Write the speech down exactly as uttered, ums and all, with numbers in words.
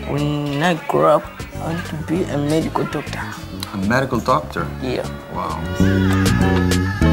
When I grow up, I want to be a medical doctor. A medical doctor? Yeah. Wow.